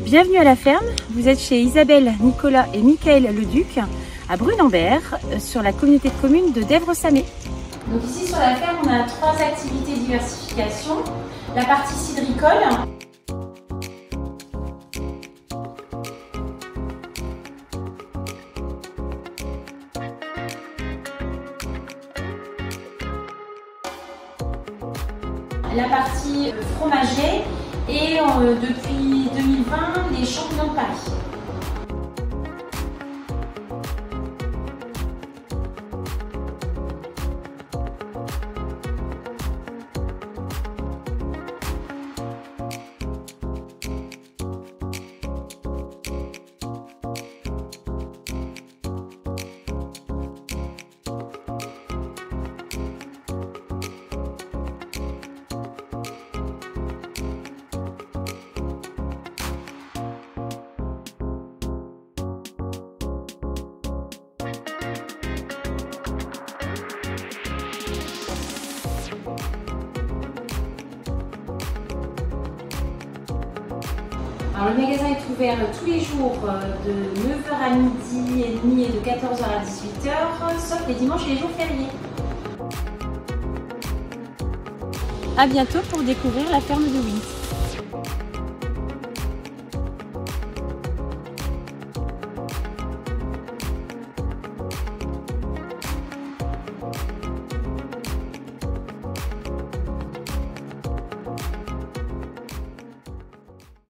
Bienvenue à la ferme, vous êtes chez Isabelle, Nicolas et Michael Leduc à Brunambert sur la communauté de communes de Dèvres-Samé. Donc ici sur la ferme on a 3 activités de diversification, la partie cidricole, la partie fromager et depuis 2020 les champignons de Paris. Alors, le magasin est ouvert tous les jours de 9h à midi et demi et de 14h à 18h, sauf les dimanches et les jours fériés. A bientôt pour découvrir la ferme de Wint.